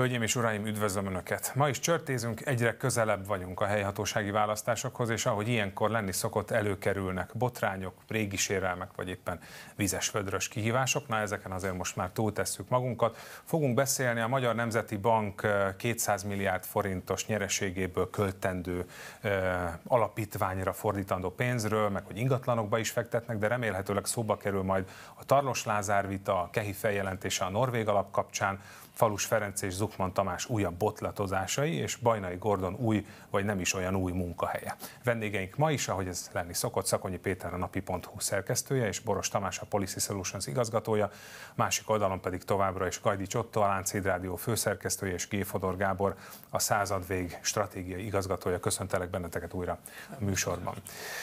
Hölgyeim és uraim, üdvözlöm Önöket! Ma is csörtézünk, egyre közelebb vagyunk a helyhatósági választásokhoz, és ahogy ilyenkor lenni szokott, előkerülnek botrányok, régi sérelmek, vagy éppen vizes-vödrös kihívások. Na, ezeken azért most már túltesszük magunkat. Fogunk beszélni a Magyar Nemzeti Bank 200 milliárd forintos nyereségéből költendő alapítványra fordítandó pénzről, meg hogy ingatlanokba is fektetnek, de remélhetőleg szóba kerül majd a Tarlós Lázár vita, a KEHI feljelentése a norvég alap kapcsán, Falus Ferenc és Zuckmann Tamás újabb botlatozásai, és Bajnai Gordon új, vagy nem is olyan új munkahelye. Vendégeink ma is, ahogy ez lenni szokott, Szakonyi Péter a napi.hu szerkesztője, és Boros Tamás a Policy Solutions igazgatója, másik oldalon pedig továbbra is Gajdics Otto, a Lánchíd Rádió főszerkesztője, és G. Fodor Gábor, a Századvég stratégiai igazgatója. Köszöntelek benneteket újra a műsorban.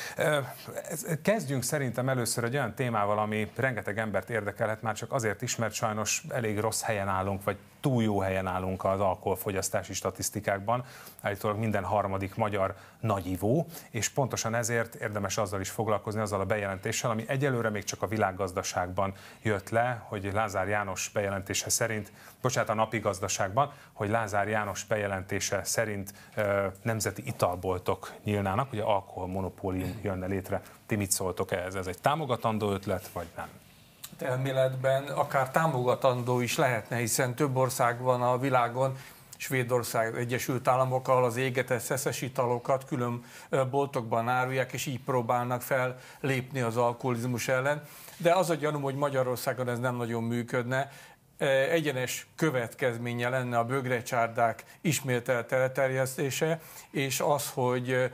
Kezdjünk szerintem először egy olyan témával, ami rengeteg embert érdekelhet, már csak azért is, mert sajnos elég rossz helyen állunk, vagy túl jó helyen állunk az alkoholfogyasztási statisztikákban. Állítólag minden harmadik magyar nagyivó, és pontosan ezért érdemes azzal is foglalkozni, azzal a bejelentéssel, ami egyelőre még csak a világgazdaságban jött le, hogy Lázár János bejelentése szerint, bocsánat, a napi gazdaságban, hogy Lázár János bejelentése szerint nemzeti italboltok nyílnának, ugye alkoholmonopólium jönne létre. Ti mit szóltok ehhez? Ez egy támogatandó ötlet, vagy nem? Elméletben akár támogatandó is lehetne, hiszen több ország van a világon, Svédország, Egyesült Államok, ahol az égetett szeszes italokat külön boltokban árulják, és így próbálnak fellépni az alkoholizmus ellen. De az a gyanúm, hogy Magyarországon ez nem nagyon működne. Egyenes következménye lenne a bögrecsárdák ismételt elterjesztése, és az, hogy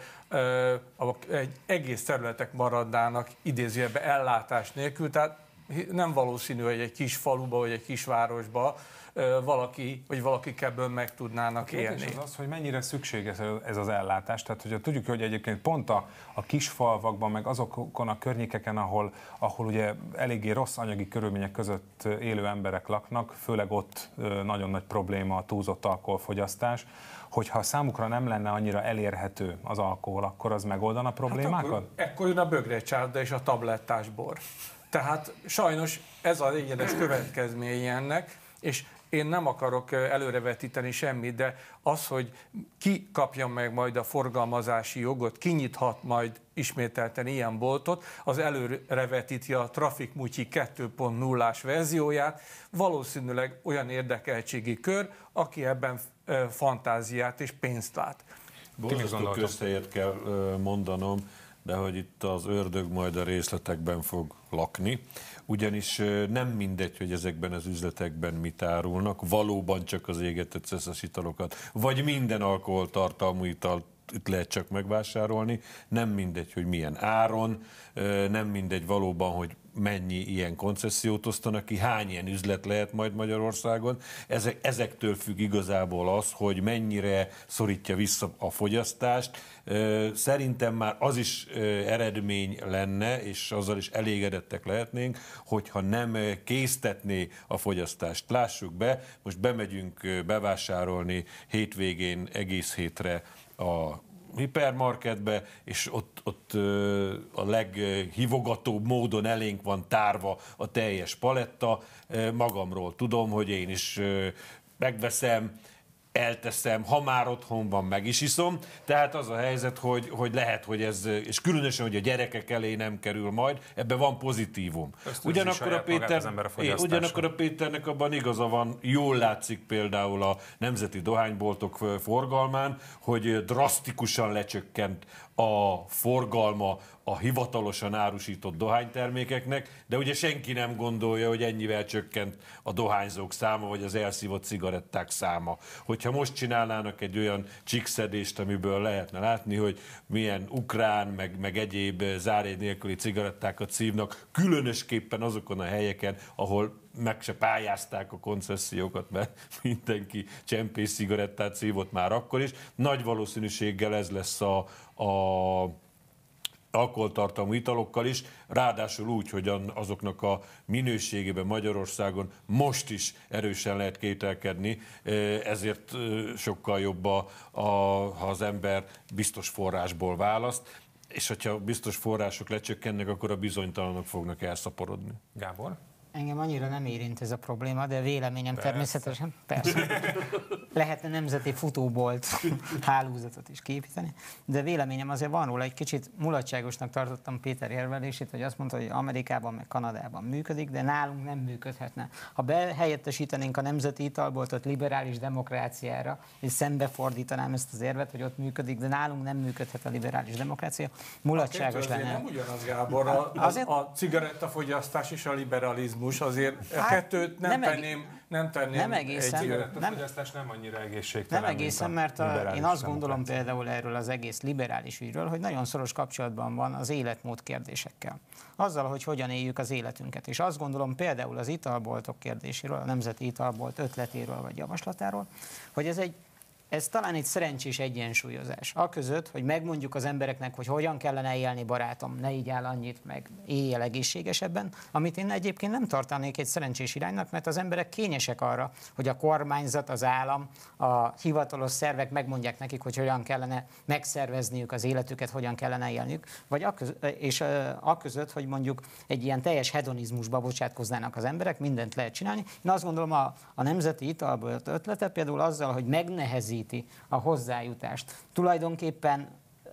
egy egész területek maradnának idézőjelben ellátás nélkül, tehát nem valószínű, hogy egy kis faluba vagy egy kis városba valakik ebből meg tudnának élni. És az, hogy mennyire szükséges ez az ellátás. Tehát, hogyha tudjuk, hogy egyébként pont a kis falvakban, meg azokon a környékeken, ahol ugye eléggé rossz anyagi körülmények között élő emberek laknak, főleg ott nagyon nagy probléma a túlzott alkoholfogyasztás, hogyha számukra nem lenne annyira elérhető az alkohol, akkor az megoldana problémákat? Hát ekkor jön a bögrecsárda és a tablettás bor. Tehát sajnos ez az egyenes következménye ennek, és én nem akarok előrevetíteni semmit, de az, hogy ki kapja meg majd a forgalmazási jogot, ki nyithat majd ismételten ilyen boltot, az előrevetíti a Traffic Mutyi 2.0-ás verzióját, valószínűleg olyan érdekeltségi kör, aki ebben fantáziát és pénzt lát. Borzasztó közhelyet kell mondanom, de hogy itt az ördög majd a részletekben fog lakni, ugyanis nem mindegy, hogy ezekben az üzletekben mit árulnak, valóban csak az égetett szeszes italokat, vagy minden alkoholtartalmú italt itt lehet csak megvásárolni, nem mindegy, hogy milyen áron, nem mindegy valóban, hogy mennyi ilyen koncesziót osztanak ki, hány ilyen üzlet lehet majd Magyarországon. Ezektől függ igazából az, hogy mennyire szorítja vissza a fogyasztást. Szerintem már az is eredmény lenne, és azzal is elégedettek lehetnénk, hogyha nem késztetné a fogyasztást. Lássuk be, most bemegyünk bevásárolni hétvégén egész hétre a hipermarketbe, és ott a leghívogatóbb módon elénk van tárva a teljes paletta. Magamról tudom, hogy én is megveszem, elteszem, ha már otthon van, meg is iszom. Tehát az a helyzet, hogy lehet, hogy ez, és különösen, hogy a gyerekek elé nem kerül majd, ebben van pozitívum. Ugyanakkor a Péternek abban igaza van, jól látszik például a nemzeti dohányboltok forgalmán, hogy drasztikusan lecsökkent a forgalma a hivatalosan árusított dohánytermékeknek, de ugye senki nem gondolja, hogy ennyivel csökkent a dohányzók száma, vagy az elszívott cigaretták száma. Hogyha most csinálnának egy olyan csíkszedést, amiből lehetne látni, hogy milyen ukrán, meg egyéb záréd nélküli cigarettákat szívnak, különösképpen azokon a helyeken, ahol meg se pályázták a koncesziókat, mert mindenki csempész cigarettát szívott már akkor is. Nagy valószínűséggel ez lesz a alkoholtartalmú italokkal is, ráadásul úgy, hogy azoknak a minőségében Magyarországon most is erősen lehet kételkedni, ezért sokkal jobb, ha az ember biztos forrásból választ, és hogyha biztos források lecsökkennek, akkor a bizonytalanok fognak elszaporodni. Gábor? Engem annyira nem érint ez a probléma, de véleményem természetesen, persze. Lehetne nemzeti futóbolt hálózatot is képíteni, de véleményem azért van róla, egy kicsit mulatságosnak tartottam Péter érvelését, hogy azt mondta, hogy Amerikában meg Kanadában működik, de nálunk nem működhetne. Ha behelyettesítenénk a nemzeti italboltot liberális demokráciára, és szembefordítanám ezt az érvet, hogy ott működik, de nálunk nem működhet a liberális demokrácia, mulatságos lenne. Nem ugyanaz, Gábor, a cigarettafogyasztás és a liberalizmus, azért a kettőt nem tenném nem egészen, egy cigarettafogyasztás nem annyira egészségtelen. Nem egészen, mert én azt gondolom például erről az egész liberális ügyről, hogy nagyon szoros kapcsolatban van az életmód kérdésekkel. Azzal, hogy hogyan éljük az életünket. És azt gondolom például az italboltok kérdéséről, a nemzeti italbolt ötletéről vagy javaslatáról, hogy ez talán egy szerencsés egyensúlyozás. Aközött, hogy megmondjuk az embereknek, hogy hogyan kellene élni, barátom, ne így áll annyit, meg éljél egészségesebben, amit én egyébként nem tartanék egy szerencsés iránynak, mert az emberek kényesek arra, hogy a kormányzat, az állam, a hivatalos szervek megmondják nekik, hogy hogyan kellene megszervezniük az életüket, hogyan kellene élniük, vagy aközött, hogy mondjuk egy ilyen teljes hedonizmusba bocsátkoznának az emberek, mindent lehet csinálni. Én azt gondolom, a nemzeti italbolt ötlete például azzal, hogy megnehezíti a hozzájutást. Tulajdonképpen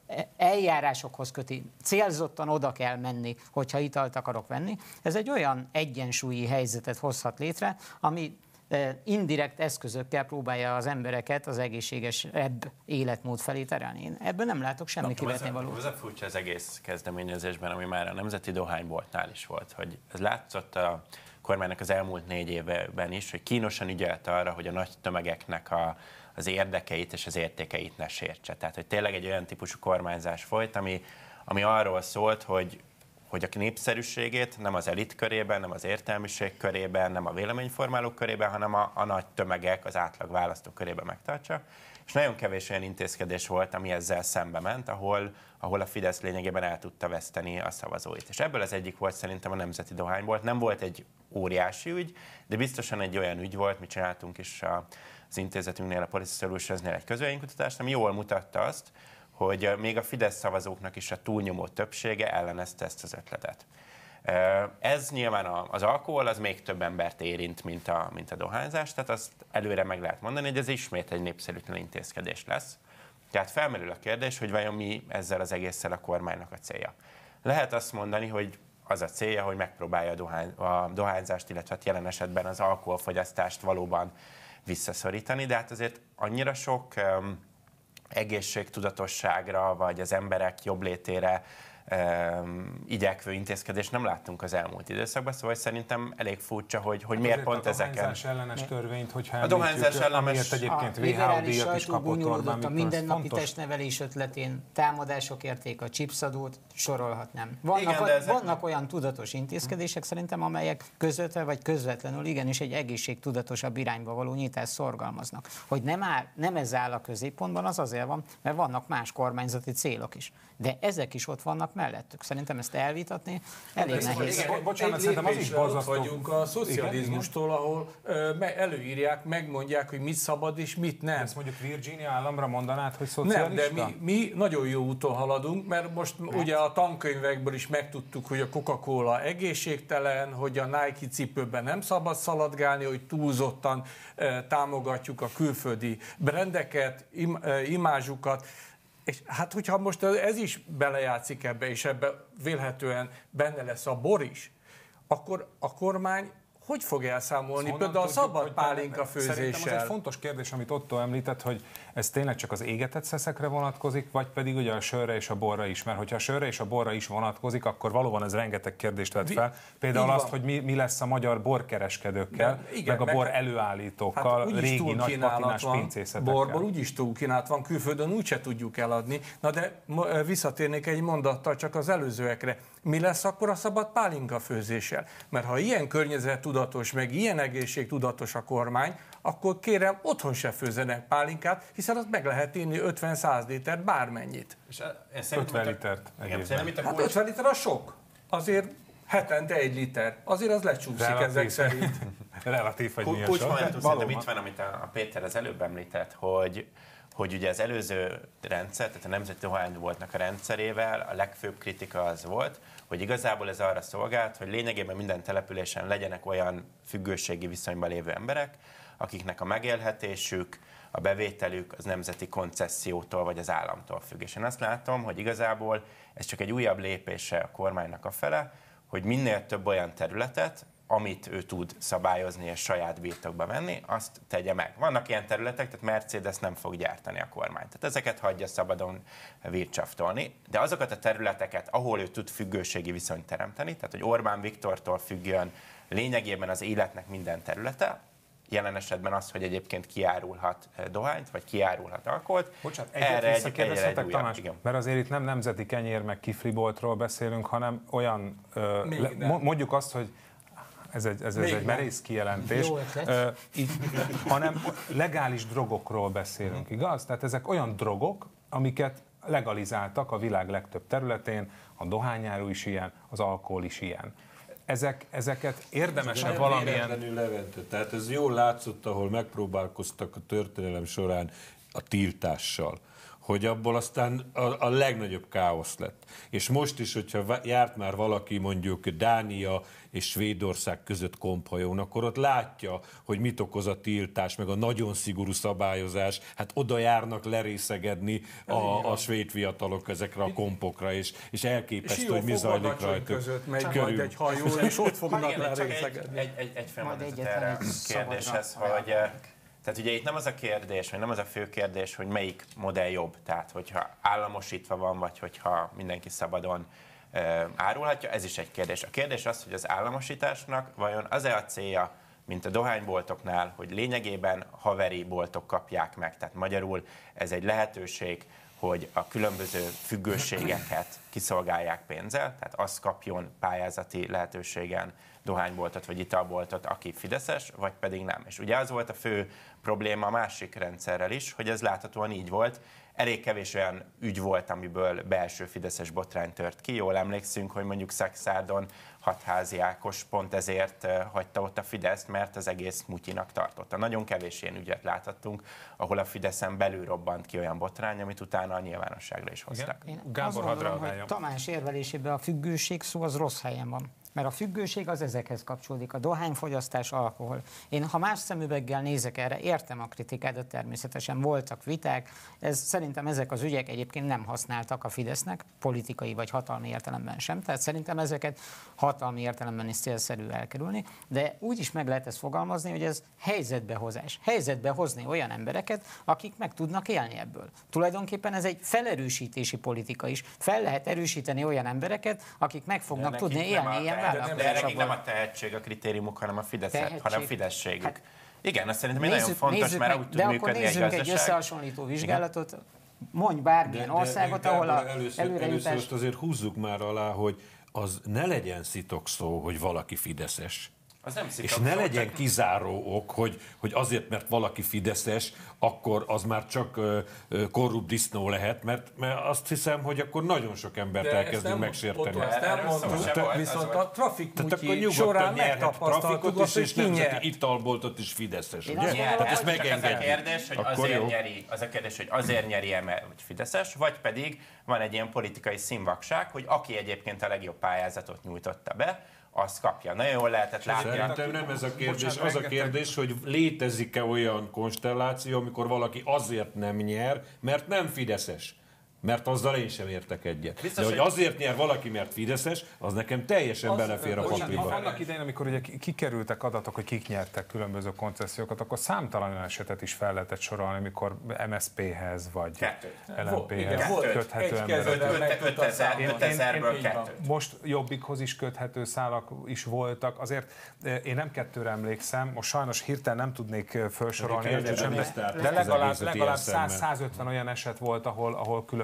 eljárásokhoz köti, célzottan oda kell menni, hogyha italt akarok venni. Ez egy olyan egyensúlyi helyzetet hozhat létre, ami indirekt eszközökkel próbálja az embereket az egészségesebb életmód felé terelni. Én ebből nem látok semmi kivetnivalót. Ez a furcsa az egész kezdeményezésben, ami már a nemzeti dohányboltnál is volt, hogy ez látszott a kormánynak az elmúlt 4 évben is, hogy kínosan ügyelt arra, hogy a nagy tömegeknek az érdekeit és az értékeit ne sértse. Tehát, hogy tényleg egy olyan típusú kormányzás folyt, ami arról szólt, hogy a népszerűségét nem az elit körében, nem az értelmiség körében, nem a véleményformálók körében, hanem a nagy tömegek, az átlag választók körében megtartsa. És nagyon kevés olyan intézkedés volt, ami ezzel szembe ment, ahol a Fidesz lényegében el tudta veszteni a szavazóit. És ebből az egyik volt szerintem a nemzeti dohánybolt. Nem volt egy óriási ügy, de biztosan egy olyan ügy volt, mi csináltunk is az intézetünknél, a Policy Solutionsnél egy közvéleménykutatást, ami jól mutatta azt, hogy még a Fidesz szavazóknak is a túlnyomó többsége ellenezte ezt az ötletet. Ez nyilván az alkohol, az még több embert érint, mint a dohányzás, tehát azt előre meg lehet mondani, hogy ez ismét egy népszerűtlen intézkedés lesz. Tehát felmerül a kérdés, hogy vajon mi ezzel az egésszel a kormánynak a célja. Lehet azt mondani, hogy az a célja, hogy megpróbálja a dohányzást, illetve jelen esetben az alkoholfogyasztást valóban visszaszorítani, de hát azért annyira sok egészségtudatosságra, vagy az emberek jobblétére igyekvő intézkedést nem láttunk az elmúlt időszakban, szóval szerintem elég furcsa, hogy hát miért pont ezeken. A dohányzás ellenes törvényt, hogyha a dohányzás ellenes, egyébként WHO díjat is kapott Orbán, a mindennapi testnevelés ötletén, támadások érték, a chipsadót, sorolhatnám. Vannak olyan tudatos intézkedések szerintem, amelyek közvetve vagy közvetlenül igenis egy egészségtudatosabb irányba való nyitást szorgalmaznak. Hogy nem ez áll a középpontban, az azért van, mert vannak más kormányzati célok is. De ezek is ott vannak mellettük. Szerintem ezt elvitatni elég nehéz. Bocsánat, szerintem az is borzasztó. Vagyunk a szocializmustól, ahol előírják, megmondják, hogy mit szabad és mit nem. Ezt mondjuk Virginia államra mondanád, hogy szocialista? Nem, de mi nagyon jó úton haladunk, mert most ugye a tankönyvekből is megtudtuk, hogy a Coca-Cola egészségtelen, hogy a Nike cipőben nem szabad szaladgálni, hogy túlzottan támogatjuk a külföldi brendeket, imázsukat. És hát, hogyha most ez is belejátszik ebbe, és ebbe vélhetően benne lesz a bor is, akkor a kormány hogy fog elszámolni például a szabad pálinka főzéssel? Szerintem az egy fontos kérdés, amit Otto említett, hogy ez tényleg csak az égetett szeszekre vonatkozik, vagy pedig ugye a sörre és a borra is, mert hogyha a sörre és a borra is vonatkozik, akkor valóban ez rengeteg kérdést vet fel. Például azt, hogy mi lesz a magyar borkereskedőkkel, meg a bor előállítókkal, hát régi nagy patinás pincészetekkel. Borból úgyis túlkínálat van, külföldön úgyse tudjuk eladni. Na de visszatérnék egy mondattal csak az előzőekre. Mi lesz akkor a szabad pálinka főzéssel? Mert ha ilyen környezettudatos, meg ilyen egészségtudatos a kormány, akkor kérem, otthon se főzzenek pálinkát, hiszen azt meg lehet inni 50-100 liter bármennyit. És 50 litert. Hát 50 liter az sok. Azért hetente 1 liter. Azért az lecsúszik ezek szerint. Relatív, hogy milyen sok. Kulcsmomentum szerintem itt van, amit a Péter az előbb említett, hogy ugye az előző rendszer, tehát a Nemzeti Dohányboltnak a rendszerével a legfőbb kritika az volt, hogy igazából ez arra szolgált, hogy lényegében minden településen legyenek olyan függőségi viszonyban lévő emberek, akiknek a megélhetésük, a bevételük az nemzeti koncessziótól vagy az államtól függ. És én azt látom, hogy igazából ez csak egy újabb lépése a kormánynak a fele, hogy minél több olyan területet, amit ő tud szabályozni és saját birtokba venni, azt tegye meg. Vannak ilyen területek, tehát Mercedes nem fog gyártani a kormány. Tehát ezeket hagyja szabadon wirtschaftolni, de azokat a területeket, ahol ő tud függőségi viszonyt teremteni, tehát hogy Orbán Viktortól függjön lényegében az életnek minden területe, jelen esetben az, hogy egyébként kiárulhat dohányt, vagy kiárulhat alkoholt. Bocsánat, egyet visszakérdezhetek, Tamás, igen. mert azért itt nem nemzeti kenyér meg kifliboltról beszélünk, hanem olyan, mondjuk azt, hogy ez egy merész kijelentés, hanem legális drogokról beszélünk, igaz? Tehát ezek olyan drogok, amiket legalizáltak a világ legtöbb területén, a dohányáru is ilyen, az alkohol is ilyen. Ezeket érdemes-e valamilyen... Levente. Tehát ez jól látszott, ahol megpróbálkoztak a történelem során a tiltással, hogy abból aztán a legnagyobb káosz lett. És most is, hogyha járt már valaki mondjuk Dánia és Svédország között komphajón, akkor ott látja, hogy mit okoz a tiltás, meg a nagyon szigorú szabályozás. Hát oda járnak lerészegedni a svéd fiatalok ezekre a kompokra, és elképesztő, hogy mi zajlik rajtuk. Között megy majd egy hajó, és ott fognak lerészegedni. Egy felmondatot erre a kérdéshez, hogy... Tehát ugye itt nem az a kérdés, vagy nem az a fő kérdés, hogy melyik modell jobb. Tehát hogyha államosítva van, vagy hogyha mindenki szabadon árulhatja, ez is egy kérdés. A kérdés az, hogy az államosításnak vajon az-e a célja, mint a dohányboltoknál, hogy lényegében haveri boltok kapják meg. Tehát magyarul ez egy lehetőség, hogy a különböző függőségeket kiszolgálják pénzzel, tehát az kapjon pályázati lehetőségen dohányboltot vagy italboltot, aki fideszes, vagy pedig nem. És ugye az volt a fő probléma a másik rendszerrel is, hogy ez láthatóan így volt. Elég kevés olyan ügy volt, amiből belső fideszes botrány tört ki. Jól emlékszünk, hogy mondjuk Szekszárdon Hatházi Ákos pont ezért hagyta ott a Fideszt, mert az egész mutyinak tartotta. Nagyon kevés ilyen ügyet láthattunk, ahol a Fideszen belül robbant ki olyan botrány, amit utána a nyilvánosságra is hoztak. Én azt gondolom, hogy Tamás érvelésében a függőség szó az rossz helyen van. Mert a függőség az ezekhez kapcsolódik, a dohányfogyasztás, alkohol. Én, ha más szemüveggel nézek erre, értem a kritikát, de természetesen voltak viták. Szerintem ezek az ügyek egyébként nem használtak a Fidesznek, politikai vagy hatalmi értelemben sem. Tehát szerintem ezeket hatalmi értelemben is célszerű elkerülni, de úgy is meg lehet ezt fogalmazni, hogy ez helyzetbehozás. Helyzetbe hozni olyan embereket, akik meg tudnak élni ebből. Tulajdonképpen ez egy felerősítési politika is. Fel lehet erősíteni olyan embereket, akik meg fognak tudni élni ilyen. De nekik nem a tehetség a kritériumuk, hanem a hanem fideszségük. Hát, igen, azt szerintem nagyon fontos, mert úgy tud működni egy gazdaság. De akkor nézzünk egy összehasonlító vizsgálatot, mondj bármilyen országot, ahol a előrejutás... Először azért húzzuk már alá, hogy az ne legyen szitokszó, hogy valaki fideszes. És ne legyen kizáró ok, hogy azért, mert valaki fideszes, akkor az már csak korrupt disznó lehet, mert azt hiszem, hogy akkor nagyon sok embert elkezdünk megsérteni. Viszont a trafikmutyi során megtapasztaltuk azt, hogy ki nyert. Italboltot is fideszes, ugye? Tehát ezt megengedjük. Az a kérdés, hogy azért nyeri-e, mert fideszes, vagy pedig van egy ilyen politikai színvakság, hogy aki egyébként a legjobb pályázatot nyújtotta be, azt kapja. Nagyon jól lehetett látni. Szerintem nem ez a kérdés. Az a kérdés, hogy létezik-e olyan konstelláció, amikor valaki azért nem nyer, mert nem fideszes. Mert azzal én sem értek egyet. Biztos, de hogy azért nyer valaki, mert fideszes, az nekem teljesen belefér a pakliba. Annak idején, amikor ugye kikerültek adatok, hogy kik nyertek különböző koncesziókat, akkor számtalan olyan esetet is fel lehetett sorolni, amikor MSZP-hez vagy LMP-hez köthető emberek. 5000-ből 2. Most Jobbikhoz is köthető szálak is voltak. Azért én nem 2-re emlékszem, most sajnos hirtelen nem tudnék felsorolni, de legalább 100-150 olyan eset volt, ahol különböző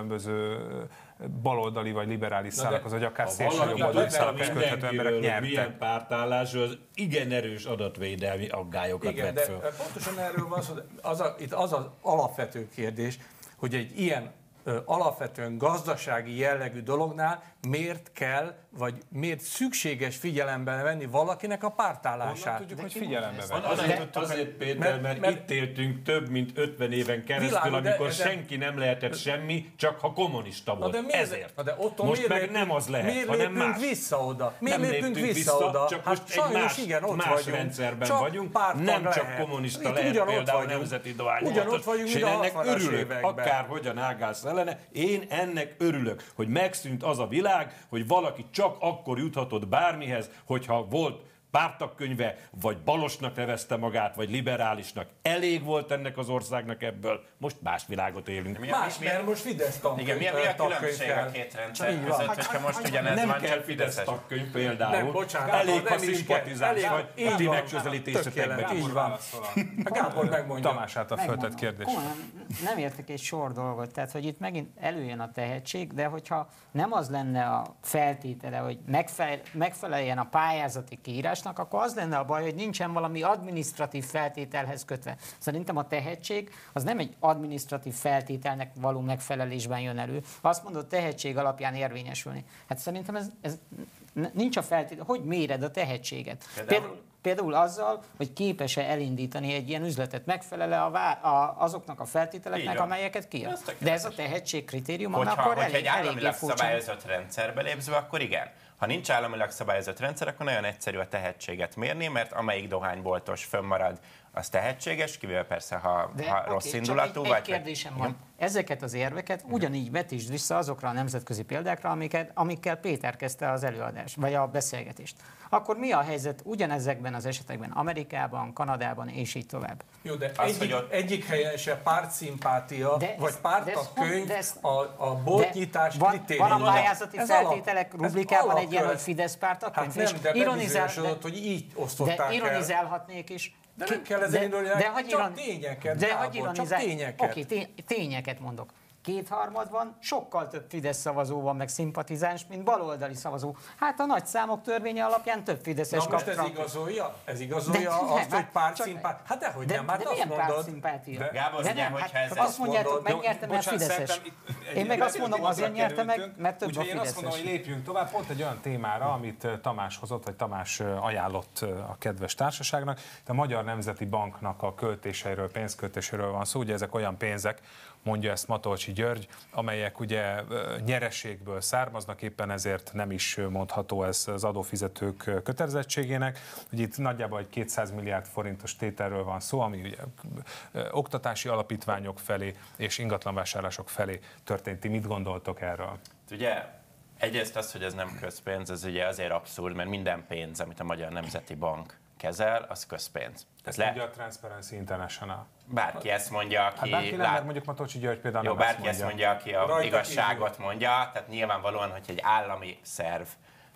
baloldali vagy liberális szálakhoz, vagy akár szélsőjobboldali szálakhoz köthető emberek nyertek. Milyen pártállás, az igen erős adatvédelmi aggályokat vet föl. Pontosan erről van szó, itt az alapvető kérdés, hogy egy ilyen alapvetően gazdasági jellegű dolognál miért kell, vagy miért szükséges figyelembe venni valakinek a pártállását? Honnan tudjuk, hogy figyelembe venni? Azért, Péter, mert itt éltünk több mint 50 éven keresztül, amikor senki nem lehetett semmi, csak ha kommunista volt. Ezért. Most meg nem az lehet, hanem más. Miért vissza oda? Nem léptünk vissza, csak most egy más rendszerben vagyunk. Nem csak kommunista lehet például nemzeti dohányboltot. És én ennek örülök, akárhogyan ágálsz ellene, én ennek örülök, hogy megszűnt az a világ, hogy valaki csak akkor juthatott bármihez, hogyha volt pártagkönyve, vagy balosnak nevezte magát, vagy liberálisnak. Elég volt ennek az országnak ebből. Most más világot élünk. Mert most Fidesz tagkönyv. Igen, mi a különbség a két rendszer között, hogyha most ugyanez nem van, kell csak Fidesz Fideszes? tagkönyv például. Nem, bocsánat, elég, ha nem is szimpatizáns kell. vagy a ti megközelítésetekben. Így van. Gábor megmondja. Tamás által föltett kérdés. Nem értek egy sor dolgot, tehát hogy itt megint előjön a tehetség, de hogyha nem az lenne a feltétele, hogy megfeleljen a pályázati kiírásnak, akkor az lenne a baj, hogy nincsen valami adminisztratív feltételhez kötve. Szerintem a tehetség az nem egy adminisztratív feltételnek való megfelelésben jön elő. Azt mondod, tehetség alapján érvényesülni. Hát szerintem ez nincs a feltétel. Hogy méred a tehetséget? Például azzal, hogy képes-e elindítani egy ilyen üzletet, megfelele azoknak a feltételeknek, amelyeket kiír. De ez a tehetség kritérium, akkor egy államilag furcsa. szabályozott rendszerbe lépsz be, akkor igen. Ha nincs államilag szabályozott rendszer, akkor nagyon egyszerű a tehetséget mérni, mert amelyik dohányboltos fönnmarad, az tehetséges, kivéve persze, ha rossz indulatú vagy. Egy kérdésem van. Ezeket az érveket ugyanígy vetítsd vissza azokra a nemzetközi példákra, amikkel Péter kezdte az előadást, vagy a beszélgetést. Akkor mi a helyzet ugyanezekben az esetekben, Amerikában, Kanadában és így tovább? Jó, de egyik helyen se pártszimpátia, vagy pártagkönyv a boltnyitás kritériuma. Van a pályázati feltételek rubrikában egy ilyen, hogy Fidesz pártagkönyv? Hát nem, de bebizonyosodott, hogy így osztották el. De ironizálhatnék is. De nem kell ezen ironizálni, csak tényeket. Csak tényeket. Oké, tényeket mondok. 2/3 van, sokkal több Fidesz szavazó van, meg szimpatizáns, mint baloldali szavazó. Hát a nagy számok törvénye alapján több Fideszes kap. Most ez igazolja? Ez igazolja azt, hogy pártszimpátia? Hát dehogy nem, hát azt mondod. Pártszimpátia? Gábor, ugye, hogyha ez azt mondjátok, megnyertem, mert Fideszes. Én meg azt mondom, azért nyertem meg, mert több a Fideszes. Én azt mondom, hogy lépjünk tovább, pont egy olyan témára, amit Tamás hozott, vagy Tamás ajánlott a kedves társaságnak. A Magyar Nemzeti Banknak a költéseiről, pénzköltéséről van szó, ugye ezek olyan pénzek, mondja ezt Matolcsy György, amelyek ugye nyereségből származnak, éppen ezért nem is mondható ez az adófizetők kötelezettségének. Ugye itt nagyjából egy 200 milliárd forintos tételről van szó, ami ugye oktatási alapítványok felé és ingatlanvásárlások felé történt. Ti mit gondoltok erről? Ugye egyrészt az, hogy ez nem közpénz, ez ugye azért abszurd, mert minden pénz, amit a Magyar Nemzeti Bank kezel, az közpénz. Ezt mondja a Transparency International. Bárki ezt mondja, aki... Hát bárki nem, mert mondjuk Matolcsy György például jó, nem bárki ezt mondja, aki a igazságot mondja, tehát nyilvánvalóan, hogy egy állami szerv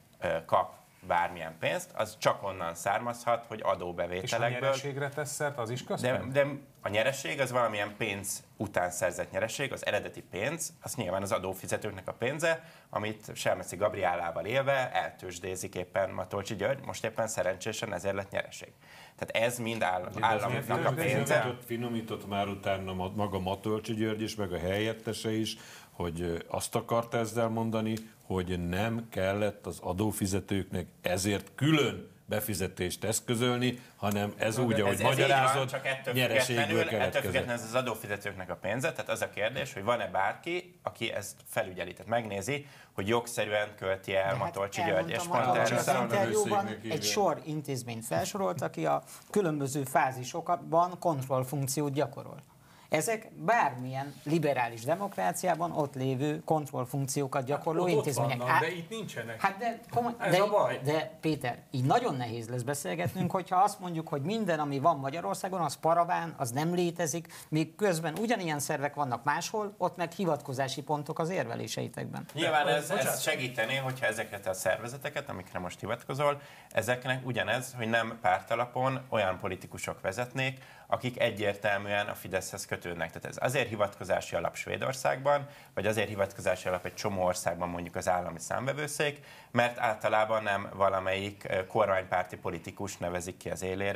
kap bármilyen pénzt, az csak onnan származhat, hogy adóbevételekből... És a nyereségre tesz szert, az is közpénz? De a nyereség az valamilyen pénz után szerzett nyereség, az eredeti pénz, az nyilván az adófizetőknek a pénze, amit Selmeci Gabriellával élve eltőzsdézik éppen Matolcsy György, most éppen szerencsésen ezért lett nyereség. Tehát ez mind államnak a pénze. Finomított már utána maga Matolcsy György is, meg a helyettese is, hogy azt akart ezzel mondani, hogy nem kellett az adófizetőknek ezért külön befizetést eszközölni, hanem ez úgy, ahogy magyarázod, nyereségből keletkezett. Ettől függetlenül ez az adófizetőknek a pénze, tehát az a kérdés, hogy van-e bárki, aki ezt felügyeli, tehát megnézi, hogy jogszerűen költi el Matolcsy György. És pont az interjúban egy sor intézményt felsorolt, aki a különböző fázisokban kontrollfunkciót gyakorol. Ezek bármilyen liberális demokráciában ott lévő kontrollfunkciókat gyakorló intézmények. Vannak, de itt nincsenek. Hát ez a baj. De Péter, így nagyon nehéz lesz beszélgetnünk, hogyha azt mondjuk, hogy minden, ami van Magyarországon, az paraván, az nem létezik, míg közben ugyanilyen szervek vannak máshol, ott meg hivatkozási pontok az érveléseitekben. Nyilván ez segítené, hogyha ezeket a szervezeteket, amikre most hivatkozol, ezeknek ugyanez, hogy nem pártalapon olyan politikusok vezetnék, akik egyértelműen a Fideszhez kötődnek. Tehát ez azért hivatkozási alap Svédországban, vagy azért hivatkozási alap egy csomó országban, mondjuk az állami számvevőszék, mert általában nem valamelyik kormánypárti politikus nevezik ki az élére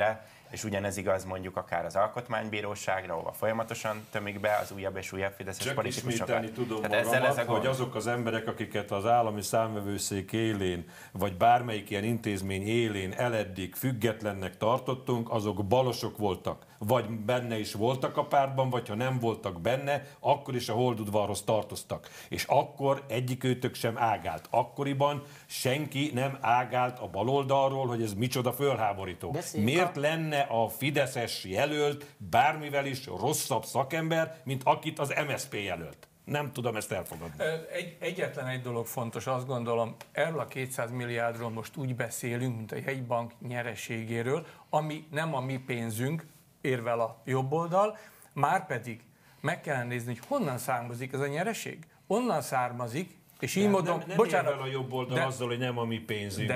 és ugyanez igaz mondjuk akár az alkotmánybíróságra, ahova folyamatosan tömik be az újabb és újabb fideszes politikusokat. Csak ismételni tudom magamat, hogy azok az emberek, akiket az állami számvevőszék élén, vagy bármelyik ilyen intézmény élén eleddig függetlennek tartottunk, azok balosok voltak. Vagy benne is voltak a pártban, vagy ha nem voltak benne, akkor is a Holdudvarhoz tartoztak. És akkor egyikőtök sem ágált. Akkoriban senki nem ágált a baloldalról, hogy ez micsoda fölháborító. Miért lenne a fideszes jelölt bármivel is rosszabb szakember, mint akit az MSZP jelölt? Nem tudom ezt elfogadni. Egyetlen egy dolog fontos, azt gondolom, erről a 200 milliárdról most úgy beszélünk, mint a jegybank nyereségéről, ami nem a mi pénzünk, érvel a jobb oldal, márpedig meg kellene nézni, hogy honnan származik ez a nyereség. Onnan származik, és így módon... Nem érvel a jobb oldal azzal, hogy nem a mi pénzünk.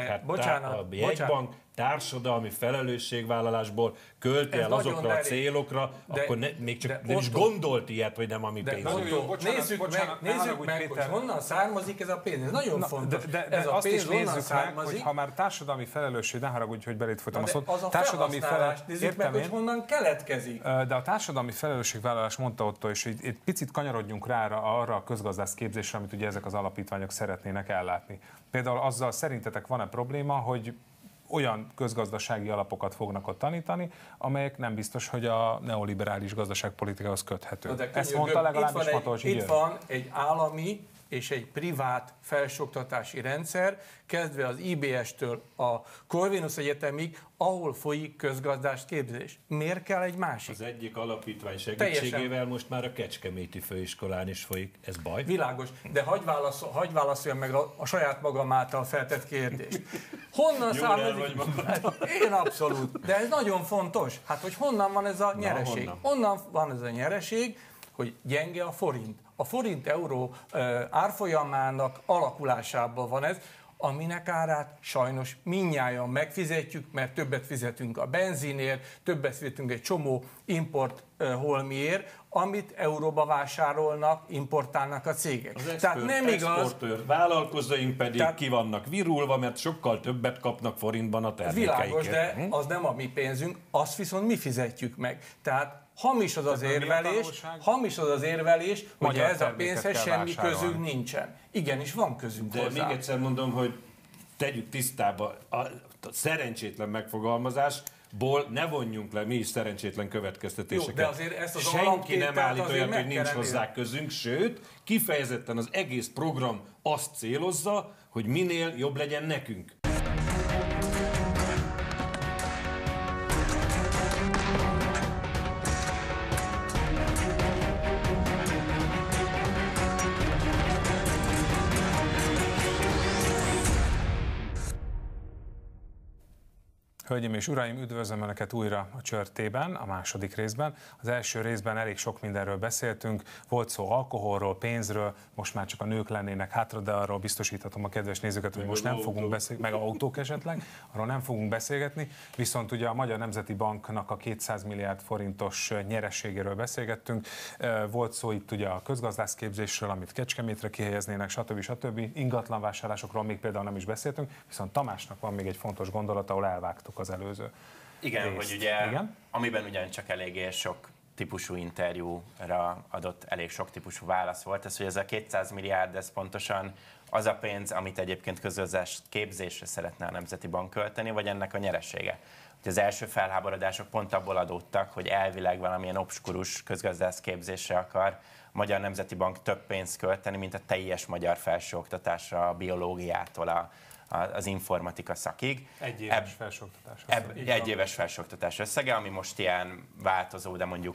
A jegybank társadalmi felelősségvállalásból költ el azokra a célokra, akkor még csak nem is gondolt ilyet, hogy nem a mi pénzünk. Nézzük meg, hogy honnan származik ez a pénz. Ez nagyon fontos. De azt is nézzük meg, hogy ha már társadalmi felelősség, ne haragudj, hogy belét folytam a szót. Az a felhasználás, nézzük meg, hogy honnan keletkezik. De a társadalmi felelősségvállalás, mondta Otto, és egy picit kanyarodjunk rá arra a közgazdász képzésre, amit ugye ezek az alapítványok szeretnének ellátni. Például azzal szerintetek van-e probléma, hogy olyan közgazdasági alapokat fognak ott tanítani, amelyek nem biztos, hogy a neoliberális gazdaságpolitikához köthető. Ezt mondta legalábbis Matolcsi György. Itt van egy állami és egy privát felsőoktatási rendszer, kezdve az IBS-től a Corvinus Egyetemig, ahol folyik közgazdász képzés. Miért kell egy másik? Az egyik alapítvány segítségével most már a Kecskeméti Főiskolán is folyik. Ez baj? Világos, de hagyj válaszoljam meg a saját magam által feltett kérdést. Honnan származik? Én abszolút. De ez nagyon fontos. Hát, hogy honnan van ez a nyereség? Honnan van ez a nyereség, hogy gyenge a forint. A forint-euró árfolyamának alakulásában van ez, aminek árát sajnos mindnyájan megfizetjük, mert többet fizetünk a benzinért, többet fizetünk egy csomó import holmiért, amit euróba vásárolnak, importálnak a cégek. Tehát nem igaz. Vállalkozóink pedig ki vannak virulva, mert sokkal többet kapnak forintban a termékeiket. Világos, de az nem a mi pénzünk, azt viszont mi fizetjük meg. Tehát hamis az az érvelés, hogy ez a pénzhez semmi közünk nincsen. Igenis, van közünk hozzá. De még egyszer mondom, hogy tegyük tisztába a szerencsétlen megfogalmazásból, ne vonjunk le mi is szerencsétlen következtetéseket. Jó, de azért ezt az senki nem állít olyat, hogy nincs hozzá közünk, sőt, kifejezetten az egész program azt célozza, hogy minél jobb legyen nekünk. Hölgyeim és uraim, üdvözlöm Önöket újra a Csörtében, a második részben. Az első részben elég sok mindenről beszéltünk, volt szó alkoholról, pénzről, most már csak a nők lennének hátra, de arról biztosíthatom a kedves nézőket, hogy most nem fogunk beszélni, meg autók esetleg, arról nem fogunk beszélgetni, viszont ugye a Magyar Nemzeti Banknak a 200 milliárd forintos nyereségéről beszélgettünk, volt szó itt ugye a közgazdászképzésről, amit Kecskemétre kihelyeznének, stb. Ingatlanvásárlásokról még például nem is beszéltünk, viszont Tamásnak van még egy fontos gondolat, ahol elvágtuk az előző Igen, részt. hogy ugye, amiben ugyancsak eléggé sok típusú interjúra adott elég sok típusú válasz volt, ez, hogy ez a 200 milliárd, ez pontosan az a pénz, amit egyébként közgazdász képzésre szeretne a Nemzeti Bank költeni, vagy ennek a nyeresége. Az első felháborodások pont abból adódtak, hogy elvileg valamilyen obskurus közgazdász képzésre akar a Magyar Nemzeti Bank több pénzt költeni, mint a teljes magyar felsőoktatásra, a biológiától az informatika szakig. Egy éves felsőoktatás. Egy éves felsőoktatás összege, ami most ilyen változó, de mondjuk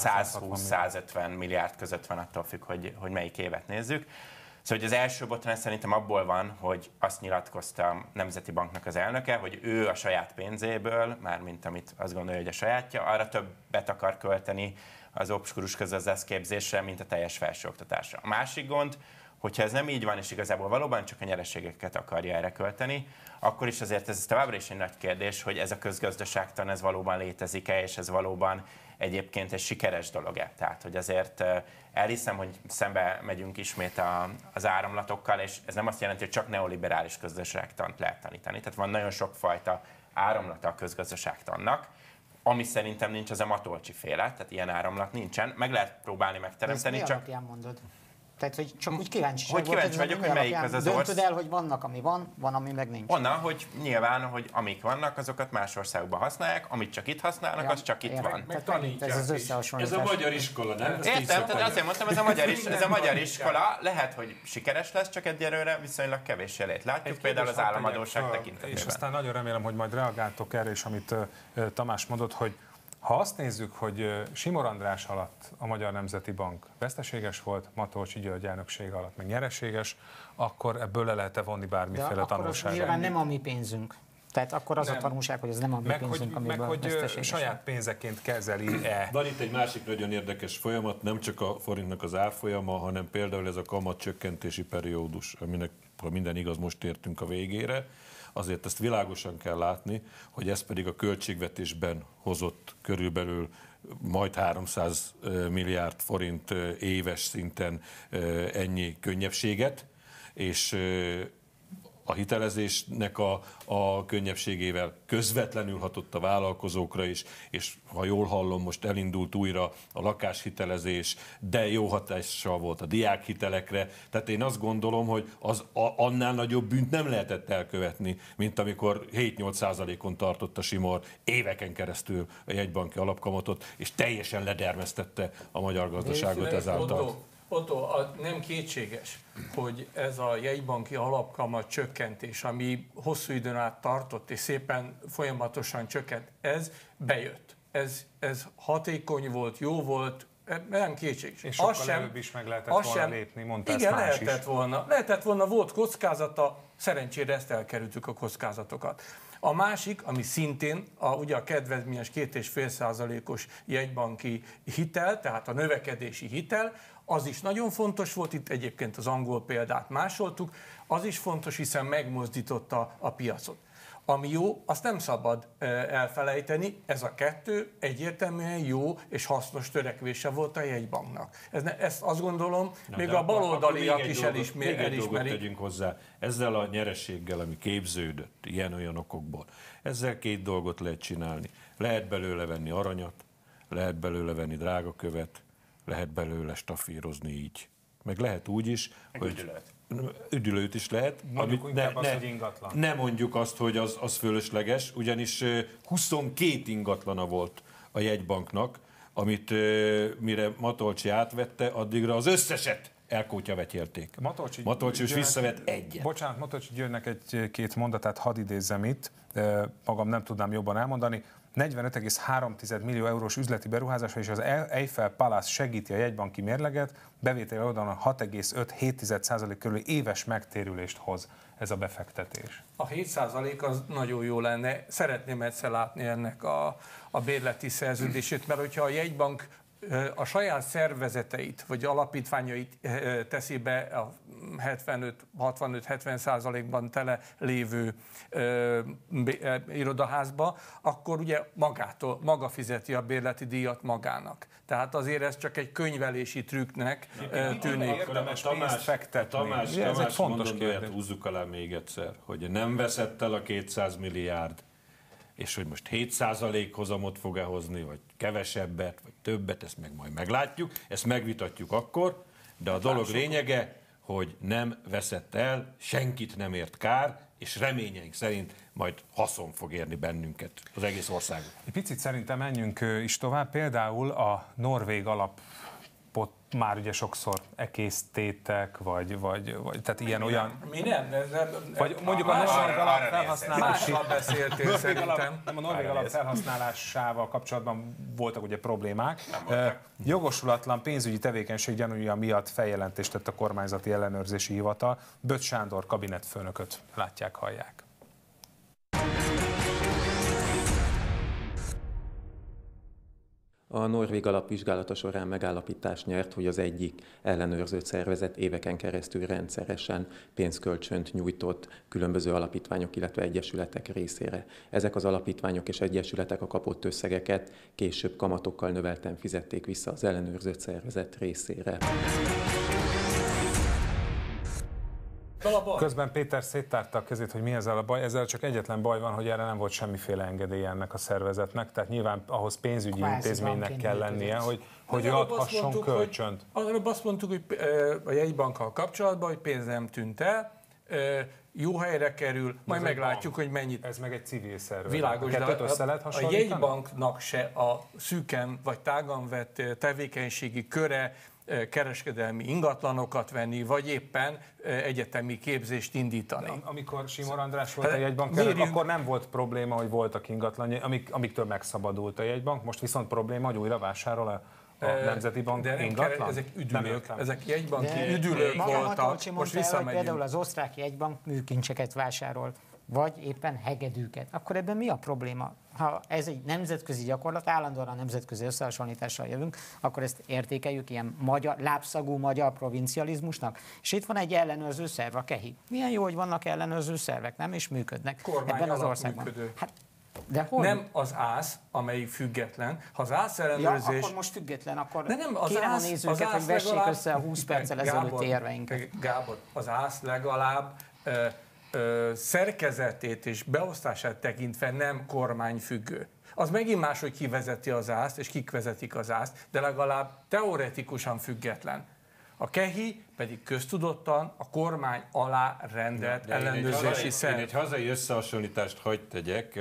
120-150 milliárd között van, attól függ, hogy melyik évet nézzük. Szóval hogy az első botrány szerintem abból van, hogy azt nyilatkozta a Nemzeti Banknak az elnöke, hogy ő a saját pénzéből, mármint amit azt gondolja, hogy a sajátja, arra többet akar költeni az obskurus közgazdász képzésre, mint a teljes felsőoktatásra. A másik gond, hogyha ez nem így van, és igazából valóban csak a nyereségeket akarja erre költeni, akkor is azért ez továbbra is egy nagy kérdés, hogy ez a közgazdaságtan, ez valóban létezik-e, és ez valóban egyébként egy sikeres dolog-e. Tehát, hogy azért elhiszem, hogy szembe megyünk ismét az áramlatokkal, és ez nem azt jelenti, hogy csak neoliberális közgazdaságtant lehet tanítani. Tehát van nagyon sokfajta áramlata a közgazdaságtannak, ami szerintem nincs, az a Matolcsi féle, tehát ilyen áramlat nincsen. Meg lehet próbálni megteremteni. Ezt mi alapján mondod? Tehát, hogy csak úgy kíváncsi vagyok, hogy melyik az az ország. Döntöd el, hogy vannak, ami van, ami meg nincs. Onnan, hogy nyilván, hogy amik vannak, azokat más országokban használják, amit csak itt használnak, az csak itt van. Ez az összehasonlítás. Ez a magyar iskola, nem? Értem, tehát azért mondtam, ez a magyar iskola, lehet, hogy sikeres lesz, csak egyelőre viszonylag kevés jelét látjuk, például az államadósság tekintetében. És aztán nagyon remélem, hogy majd reagáltok erre is, amit Tamás mondott, hogy ha azt nézzük, hogy Simor András alatt a Magyar Nemzeti Bank veszteséges volt, Matolcsi György elnöksége alatt meg nyereséges, akkor ebből le lehet-e vonni bármiféle tanulságot? Nyilván nem a mi pénzünk. Tehát akkor az a tanulság, hogy ez nem a mi pénzünk, amiből veszteséges. Hogy saját pénzeként kezeli-e. Van itt egy másik nagyon érdekes folyamat, nem csak a forintnak az árfolyama, hanem például ez a kamatcsökkentési periódus, aminek, ha minden igaz, most értünk a végére. Azért ezt világosan kell látni, hogy ez pedig a költségvetésben hozott körülbelül majd 300 milliárd forint éves szinten ennyi könnyebbséget, és a hitelezésnek a könnyebbségével közvetlenül hatott a vállalkozókra is, és ha jól hallom, most elindult újra a lakáshitelezés, de jó hatással volt a diákhitelekre. Tehát én azt gondolom, hogy annál nagyobb bűnt nem lehetett elkövetni, mint amikor 7-8%-on tartott a Simor éveken keresztül a jegybanki alapkamatot, és teljesen ledermesztette a magyar gazdaságot ezáltal. Otto, nem kétséges, hogy ez a jegybanki alapkamat csökkentés, ami hosszú időn át tartott, és szépen folyamatosan csökkent, ez bejött. Ez hatékony volt, jó volt, nem kétséges. És sokkal előbb is meg lehetett volna lépni, mondta ezt más is. Lehetett volna, volt kockázata, szerencsére ezt elkerültük a kockázatokat. A másik, ami szintén ugye a kedvezményes 2,5%-os jegybanki hitel, tehát a növekedési hitel, az is nagyon fontos volt, itt egyébként az angol példát másoltuk, az is fontos, hiszen megmozdította a piacot. Ami jó, azt nem szabad elfelejteni, ez a kettő egyértelműen jó és hasznos törekvése volt a jegybanknak. Ezt azt gondolom, még a baloldaliak is elismerik. Tegyünk hozzá, ezzel a nyereséggel, ami képződött ilyen-olyan okokból, ezzel két dolgot lehet csinálni. Lehet belőle venni aranyat, lehet belőle venni drágakövet, lehet belőle stafírozni így. Meg lehet úgy is, hogy üdülőt is lehet. Mondjuk ingatlan. Ne mondjuk azt, hogy az fölösleges, ugyanis 22 ingatlana volt a jegybanknak, amit mire Matolcsi átvette, addigra az összeset elkótyavetjelték. Matolcsi is visszavett egyet. Bocsánat, Matolcsi Györgynek egy-két mondatát hadd idézzem itt, magam nem tudnám jobban elmondani. 45,3 millió eurós üzleti beruházása és az Eiffel Palace segíti a jegybanki mérleget, bevételi oldalon 6,5-7% körül éves megtérülést hoz ez a befektetés. A 7% az nagyon jó lenne. Szeretném egyszer látni ennek a bérleti szerződését, mert hogyha a jegybank a saját szervezeteit vagy alapítványait teszi be a 65-70%-ban tele lévő irodaházba, akkor ugye maga fizeti a bérleti díjat magának. Tehát azért ez csak egy könyvelési trükknek tűnik. Érdemes pénzt fektetni. Ez egy fontos kérdés. Húzzuk alá még egyszer, hogy nem veszett el a 200 milliárd, és hogy most 7% hozamot fog-e hozni, vagy kevesebbet, vagy többet, ezt meg majd meglátjuk, ezt megvitatjuk akkor, de a dolog lényege, hogy nem veszett el, senkit nem ért kár, és reményeink szerint majd haszon fog érni bennünket, az egész országot. Egy picit szerintem menjünk is tovább, például a norvég alapot már ugye sokszor ekésztétek, vagy tehát ilyen-olyan... Mi nem? Vagy mondjuk a norvég alap felhasználási... Mással beszéltél szerintem. A norvég alap felhasználásával kapcsolatban voltak ugye problémák. Jogosulatlan pénzügyi tevékenység gyanúja miatt feljelentést tett a kormányzati ellenőrzési hivatal. Böth Sándor kabinetfőnököt látják, hallják. A norvég alap vizsgálata során megállapítást nyert, hogy az egyik ellenőrzött szervezet éveken keresztül rendszeresen pénzkölcsönt nyújtott különböző alapítványok, illetve egyesületek részére. Ezek az alapítványok és egyesületek a kapott összegeket később kamatokkal növelten fizették vissza az ellenőrzött szervezet részére. Közben Péter széttárta a kezét, hogy mi ezzel a baj. Ezzel csak egyetlen baj van, hogy erre nem volt semmiféle engedélye ennek a szervezetnek, tehát nyilván ahhoz pénzügyi intézménynek kell lennie, hogy adhasson kölcsönt. Arra azt mondtuk, hogy a jegybankkal kapcsolatban, hogy pénz nem tűnt el, jó helyre kerül, majd meglátjuk, hogy mennyit. Ez meg egy civil szervezet. Világos, de a jegybanknak se a szűken vagy tágan vett tevékenységi köre kereskedelmi ingatlanokat venni, vagy éppen egyetemi képzést indítani. Amikor Simor András volt a jegybank elnök, akkor nem volt probléma, hogy voltak ingatlanjai, amiktől megszabadult a jegybank, most viszont probléma, hogy újra vásárol a Nemzeti Bank ingatlan? Ezek üdülők, ezek jegybanki üdülők voltak. Most visszamegyünk. Például az osztrák jegybank műkincseket vásárol, vagy éppen hegedűket. Akkor ebben mi a probléma? Ha ez egy nemzetközi gyakorlat, állandóan a nemzetközi összehasonlítással jövünk, akkor ezt értékeljük ilyen lábszagú magyar provincializmusnak. És itt van egy ellenőrző szerv, a KEHI. Milyen jó, hogy vannak ellenőrző szervek, nem? És működnek ebben az országban. Hát, de hol? Nem az ÁSZ, amelyik független. Ha az ÁSZ ellenőrzés... Ja, akkor most független, akkor az kérem ász, a nézőket, hogy vessék össze a 20 perccel ezelőtti érveinket. Gábor, az ÁSZ legalább szerkezetét és beosztását tekintve nem kormányfüggő. Az megint más, hogy ki vezeti az ÁSZ-t, és kik vezetik az ÁSZ-t, de legalább teoretikusan független. A KEHI pedig köztudottan a kormány alá rendelt ellenőrzési szerv. Én egy hazai összehasonlítást hadd tegyek.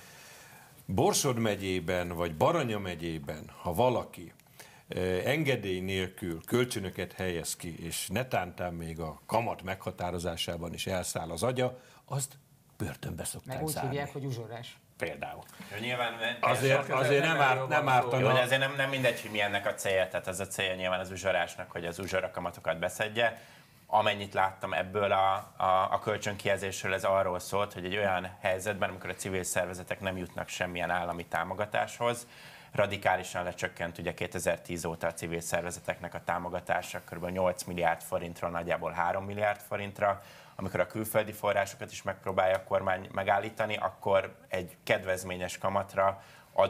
Borsod megyében vagy Baranya megyében, ha valaki engedély nélkül kölcsönöket helyez ki, és netántán még a kamat meghatározásában is elszáll az agya, azt börtönbe szokták meg úgy zárni. hívják, hogy uzsorás. Például. Nyilván Azért nem ártana. Jó, de azért nem mindegy, hogy mi ennek a célja. Tehát ez a célja nyilván az uzsorásnak, hogy az uzsorakamatokat beszedje. Amennyit láttam ebből a kölcsönkihelyezésről, ez arról szólt, hogy egy olyan helyzetben, amikor a civil szervezetek nem jutnak semmilyen állami támogatáshoz, radikálisan lecsökkent ugye 2010 óta a civil szervezeteknek a támogatása kb. 8 milliárd forintról nagyjából 3 milliárd forintra. Amikor a külföldi forrásokat is megpróbálja a kormány megállítani, akkor egy kedvezményes kamatra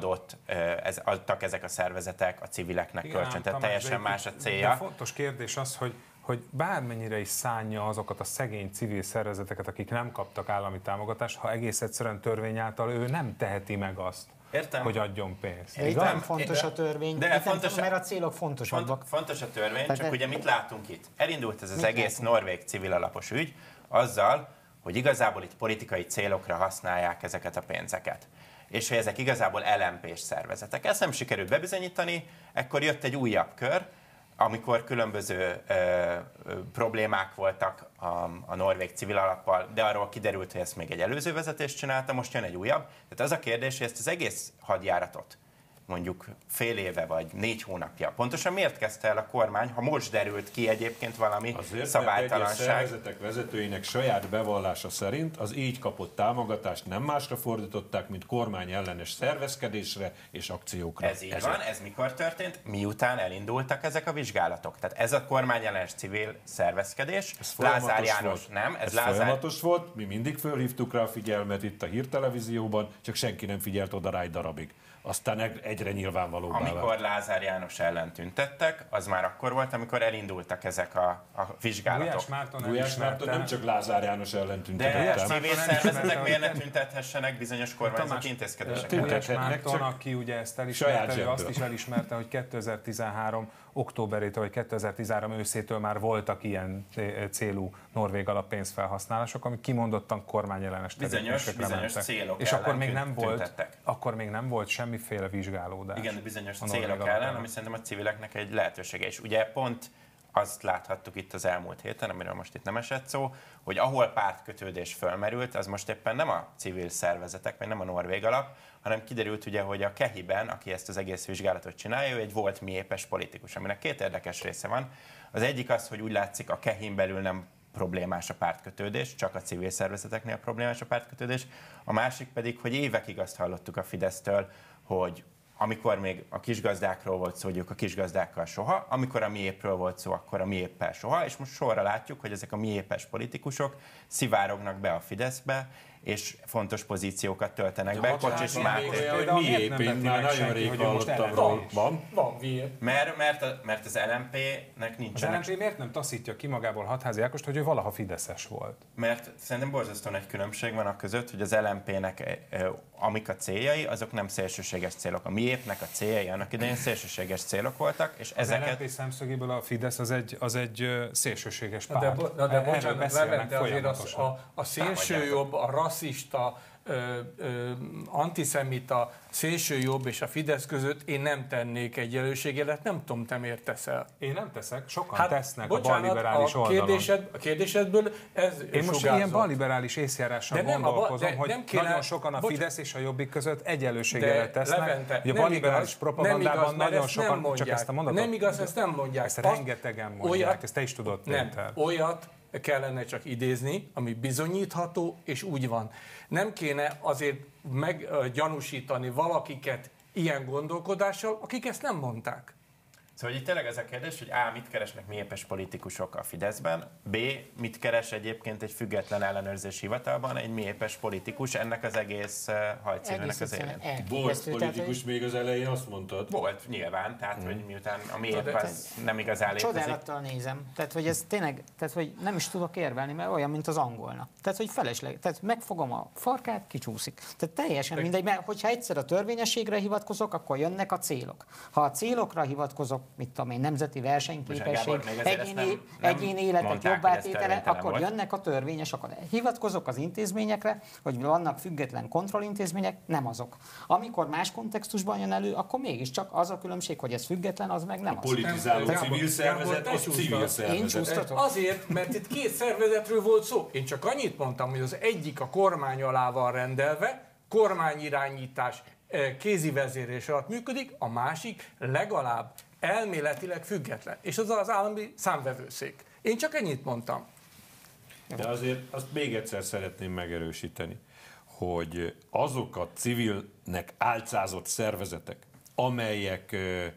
adtak ezek a szervezetek a civileknek kölcsönt. Tehát teljesen más a célja. De fontos kérdés az, hogy bármennyire is szánja azokat a szegény civil szervezeteket, akik nem kaptak állami támogatást, ha egész egyszerűen törvény által ő nem teheti meg azt, hogy adjon pénzt. Itt nem fontos a törvény, mert a célok fontosabbak. Fontos a törvény, csak ugye mit látunk itt? Elindult ez az egész norvég civil alapos ügy azzal, hogy igazából itt politikai célokra használják ezeket a pénzeket. És hogy ezek igazából LMP-s szervezetek. Ezt nem sikerült bebizonyítani, ekkor jött egy újabb kör, amikor különböző problémák voltak a norvég civil alappal, de arról kiderült, hogy ezt még egy előző vezetés csinálta, most jön egy újabb. Tehát az a kérdés, hogy ezt az egész hadjáratot mondjuk fél éve vagy 4 hónapja. Pontosan miért kezdte el a kormány, ha most derült ki egyébként valami szabálytalanság? Azért, mert szervezetek vezetőinek saját bevallása szerint az így kapott támogatást nem másra fordították, mint kormány ellenes szervezkedésre és akciókra. Ez így van, ez mikor történt? Miután elindultak ezek a vizsgálatok. Tehát ez a kormány ellenes civil szervezkedés. Lázár János nem. Ez folyamatos volt, mi mindig fölhívtuk rá a figyelmet itt a hírtelevízióban, csak senki nem figyelt oda rá egy darabig. Aztán egyre nyilvánvalóbbá vált. Amikor Lázár János ellen tüntettek, az már akkor volt, amikor elindultak ezek a vizsgálatok. Gulyás Márton nem csak Lázár János ellen tüntetett. De civil szervezetek miért ne tüntethessenek bizonyos kormányzati intézkedéseket? Gulyás Márton, aki ugye ezt elismerte, ő azt is elismerte, hogy 2013 októberétől vagy 2013 őszétől már voltak ilyen célú norvég alappénzfelhasználások, amik kimondottan kormányellenes tevékenységekre mentek. Célok és akkor még nem volt semmiféle vizsgálódás. Igen, de bizonyos célok ellen, ami szerintem a civileknek egy lehetősége is. Ugye pont azt láthattuk itt az elmúlt héten, amiről most itt nem esett szó, hogy ahol pártkötődés fölmerült, az most éppen nem a civil szervezetek, vagy nem a norvég alap, hanem kiderült ugye, hogy a KEHI-ben, aki ezt az egész vizsgálatot csinálja, ő egy volt miépes politikus, aminek 2 érdekes része van. Az egyik az, hogy úgy látszik, a KEHI-n belül nem problémás a pártkötődés, csak a civil szervezeteknél problémás a pártkötődés. A másik pedig, hogy évekig azt hallottuk a Fidesztől, hogy amikor még a kisgazdákról volt szó, hogy ők a kisgazdákkal soha, amikor a miépről volt szó, akkor a miéppel soha, és most sorra látjuk, hogy ezek a miépes politikusok szivárognak be a Fideszbe, és fontos pozíciókat töltenek be. Kocsis Máté. Miért már nagyon rég hallottam. Van miért. Mert az LMP-nek nincsenek... Az LMP miért nem taszítja ki magából Hatházi Ágost, hogy ő valaha fideszes volt? Mert szerintem borzasztó nagy különbség van a között, hogy az LMP-nek amik a céljai, azok nem szélsőséges célok. A miértnek a céljai annak idején szélsőséges célok voltak, és ezeket... Az LMP szemszögéből a Fidesz az egy szélsőséges párt. De bocsánat, Levente, azért a szélsőjobb, a rasszista, antiszemita, szélsőjobb és a Fidesz között én nem tennék egyenlőséget, nem tudom, te miért teszel. Én nem teszek, sokan tesznek bocsánat, a balliberális oldalon. A kérdésedből ez én most ilyen balliberális észjárással gondolkozom, hogy nagyon sokan a Fidesz Fidesz és a Jobbik között egyenlőséget tesznek. Levente, a balliberális propagandában nagyon sokan, csak ezt a mondatot. Nem igaz, ezt nem mondják. Ezt rengetegen mondják, ezt te is tudod. Nem, olyat kellene csak idézni, ami bizonyítható, és úgy van. Nem kéne azért meggyanúsítani valakiket ilyen gondolkodással, akik ezt nem mondták. Szóval itt tényleg ez a kérdés, hogy A. mit keresnek miépes politikusok a Fideszben, B. mit keres egyébként egy független ellenőrzési hivatalban egy miépes politikus ennek az egész hajcívőnek az élén. Volt politikus még az elején, azt mondtad? Volt, nyilván, tehát hogy miután a miép az nem igazán létezik. Csodálattal nézem, tehát hogy ez tényleg, tehát hogy nem is tudok érvelni, mert olyan, mint az angolna. Tehát hogy felesleg, tehát megfogom a farkát, kicsúszik. Tehát teljesen mindegy, mert hogyha egyszer a törvényességre hivatkozok, akkor jönnek a célok. Ha a célokra hivatkozok, mit tudom én, nemzeti versenyképesség, egyéni életek jobbátétele, akkor jönnek a törvényes, akkor hivatkozok az intézményekre, hogy vannak független kontrollintézmények, nem azok. Amikor más kontextusban jön elő, akkor mégiscsak az a különbség, hogy ez független, az meg nem az. A politizáló civil szervezet, az civil szervezet. Azért, mert itt két szervezetről volt szó. Én csak annyit mondtam, hogy az egyik a kormány alá van rendelve, kormányirányítás kézi vezérlés alatt működik, a másik legalább elméletileg független. És az az állami számvevőszék. Én csak ennyit mondtam. De azért azt még egyszer szeretném megerősíteni, hogy azok a civilnek álcázott szervezetek, amelyek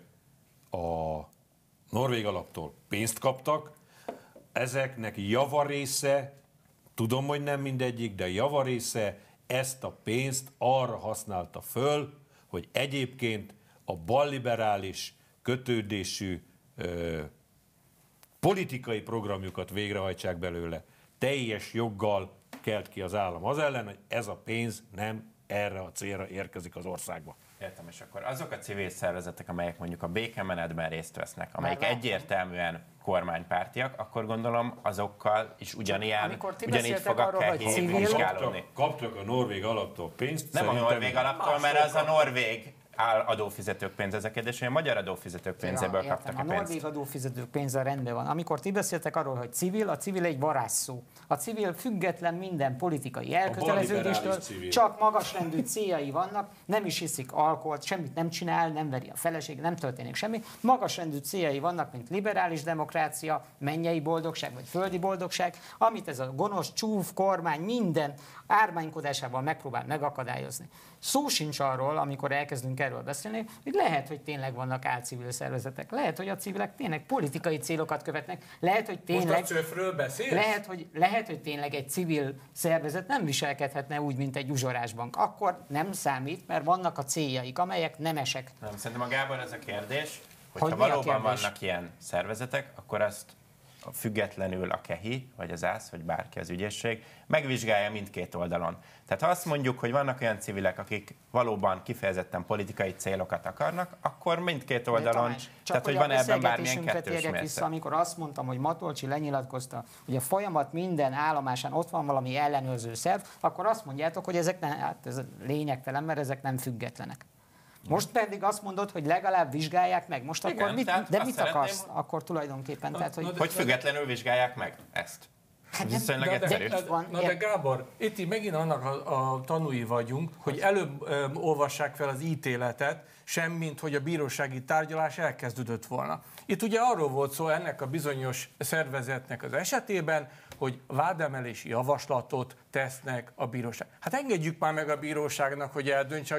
a Norvég Alaptól pénzt kaptak, ezeknek javarésze, tudom, hogy nem mindegyik, de javarésze ezt a pénzt arra használta föl, hogy egyébként a balliberális kötődésű politikai programjukat végrehajtsák belőle. Teljes joggal kelt ki az állam az ellen, hogy ez a pénz nem erre a célra érkezik az országba. Értem, és akkor azok a civil szervezetek, amelyek mondjuk a békemenetben részt vesznek, amelyek egyértelműen kormánypártiak, akkor gondolom azokkal is ugyanígy fog a KEHI vizsgálódni. Kaptak a Norvég Alaptól pénzt. Nem a Norvég Alaptól, mert az a norvég adófizetők pénze, ez a kérdés, hogy a magyar adófizetők pénzéből kaptak a pénzt. A norvég adófizetők pénze rendben van. Amikor ti beszéltek arról, hogy civil, a civil egy varázsszó. A civil független minden politikai elköteleződéstől, csak magasrendű céljai vannak, nem is iszik alkoholt, semmit nem csinál, nem veri a feleség, nem történik semmi. Magasrendű céljai vannak, mint liberális demokrácia, mennyei boldogság vagy földi boldogság, amit ez a gonosz csúf kormány minden ármánykodásával megpróbál megakadályozni. Szó sincs arról, amikor elkezdünk erről beszélni, hogy lehet, hogy tényleg vannak álcivil szervezetek. Lehet, hogy a civilek tényleg politikai célokat követnek. Lehet, hogy tényleg... Most a CÖF-ről beszélsz? Lehet, hogy tényleg egy civil szervezet nem viselkedhetne úgy, mint egy uzsorásbank. Akkor nem számít, mert vannak a céljaik, amelyek nemesek. Nem, szerintem a Gábor ez a kérdés, hogyha valóban vannak ilyen szervezetek, akkor azt függetlenül a KEHI, vagy az ÁSZ, vagy bárki az ügyészség megvizsgálja mindkét oldalon. Tehát ha azt mondjuk, hogy vannak olyan civilek, akik valóban kifejezetten politikai célokat akarnak, akkor mindkét oldalon, Tamás, tehát hogy van ebben bármilyen kettős mérce. Amikor azt mondtam, hogy Matolcsi lenyilatkozta, hogy a folyamat minden állomásán ott van valami ellenőrző szerv, akkor azt mondjátok, hogy ezek nem, hát ez lényegtelen, mert ezek nem függetlenek. Most pedig azt mondod, hogy legalább vizsgálják meg. Most igen, akkor mit akarsz akkor tulajdonképpen? Hogy függetlenül vizsgálják meg ezt. Viszonylag egyszerű. De Gábor, itt megint annak a tanúi vagyunk, hogy előbb olvassák fel az ítéletet, semmint hogy a bírósági tárgyalás elkezdődött volna. Itt ugye arról volt szó ennek a bizonyos szervezetnek az esetében, hogy vádemelési javaslatot tesznek a bíróság. Hát engedjük már meg a bíróságnak, hogy eldöntse, hogy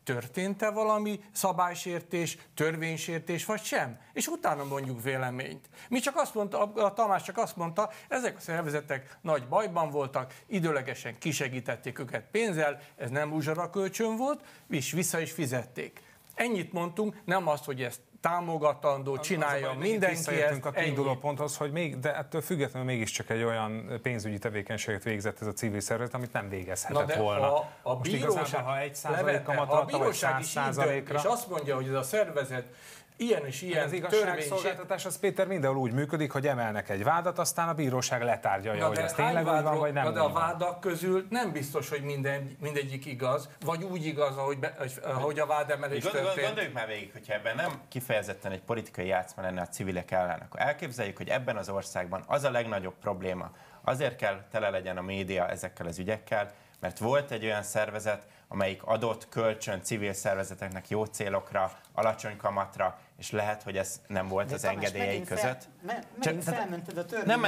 történt-e valami szabálysértés, törvénysértés, vagy sem. És utána mondjuk véleményt. Mi csak azt mondta, a Tamás csak azt mondta, ezek a szervezetek nagy bajban voltak, időlegesen kisegítették őket pénzzel, ez nem uzsorakölcsön volt, és vissza is fizették. Ennyit mondtunk, nem azt, hogy ezt támogatandó, csinálja mindenki ezt. A kiinduló ponthoz, hogy de ettől függetlenül mégiscsak egy olyan pénzügyi tevékenységet végzett ez a civil szervezet, amit nem végezhetett volna. A bíróság, ha 1% kamatolata, vagy 100%-ra. És azt mondja, hogy ez a szervezet ilyen és ilyen az igazságszolgáltatás az, Péter, mindenhol úgy működik, hogy emelnek egy vádat, aztán a bíróság letárgyalja, hogy ez tényleg úgy van, vagy nem. De a vádak közül nem biztos, hogy mindegyik igaz, vagy úgy igaz, ahogy a vádemelés történt. Gondoljuk már végig, hogyha ebben nem kifejezetten egy politikai játszma lenne a civilek ellen, akkor elképzeljük, hogy ebben az országban az a legnagyobb probléma. Azért kell tele legyen a média ezekkel az ügyekkel, mert volt egy olyan szervezet, amelyik adott kölcsön civil szervezeteknek jó célokra, alacsony kamatra, és lehet, hogy ez nem volt az engedélyei között. Nem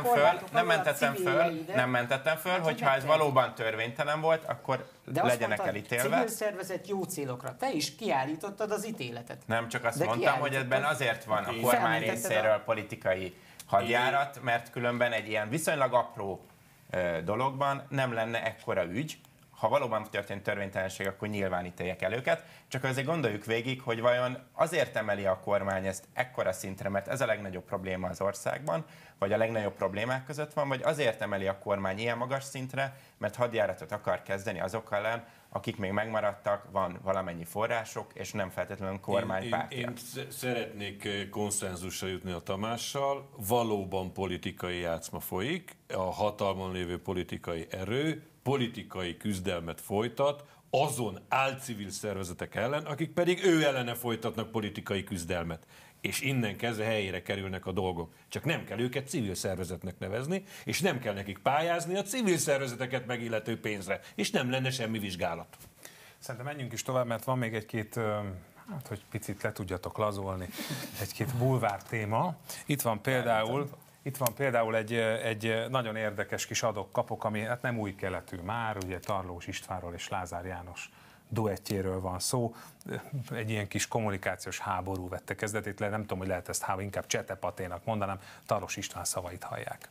mentettem föl, hogyha ez valóban törvénytelen volt, akkor legyenek elítélve. Civil szervezet jó célokra. Te is kiállítottad az ítéletet. Nem, csak azt mondtam, hogy ebben azért van a kormány részéről politikai hadjárat, mert különben egy ilyen viszonylag apró dologban nem lenne ekkora ügy. Ha valóban történt törvénytelenség, akkor nyilván ítéljek el őket. Csak azért gondoljuk végig, hogy vajon azért emeli a kormány ezt ekkora szintre, mert ez a legnagyobb probléma az országban, vagy a legnagyobb problémák között van, vagy azért emeli a kormány ilyen magas szintre, mert hadjáratot akar kezdeni azok ellen, akik még megmaradtak, van valamennyi források, és nem feltétlenül kormánypártja. Én szeretnék konszenzusra jutni a Tamással. Valóban politikai játszma folyik, a hatalmon lévő politikai erő politikai küzdelmet folytat azon álcivil szervezetek ellen, akik pedig ő ellene folytatnak politikai küzdelmet. És innen kezdve helyére kerülnek a dolgok. Csak nem kell őket civil szervezetnek nevezni, és nem kell nekik pályázni a civil szervezeteket megillető pénzre, és nem lenne semmi vizsgálat. Szerintem menjünk is tovább, mert van még egy-két, hát hogy picit le tudjatok lazolni, egy-két bulvár téma. Itt van például egy nagyon érdekes kis adok-kapok, ami hát nem új keletű már, ugye Tarlós Istvánról és Lázár János duettjéről van szó. Egy ilyen kis kommunikációs háború vette kezdetét, nem tudom, hogy lehet ezt inkább csetepaténak mondanám, Tarlós István szavait hallják.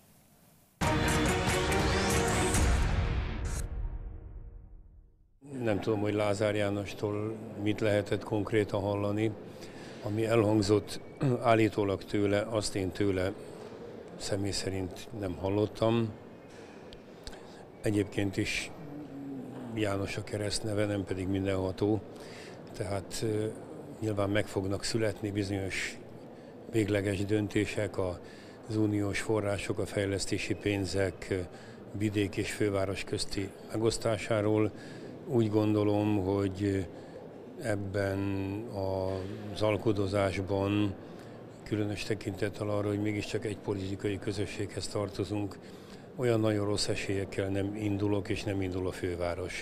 Nem tudom, hogy Lázár Jánostól mit lehetett konkrétan hallani. Ami elhangzott állítólag tőle, azt én tőle személy szerint nem hallottam. Egyébként is János a keresztneve, nem pedig mindenható. Tehát nyilván meg fognak születni bizonyos végleges döntések, az uniós források, a fejlesztési pénzek vidék és főváros közti megosztásáról. Úgy gondolom, hogy ebben az alkudozásban, különös tekintettel arra, hogy mégiscsak egy politikai közösséghez tartozunk, olyan nagyon rossz esélyekkel nem indulok, és nem indul a főváros.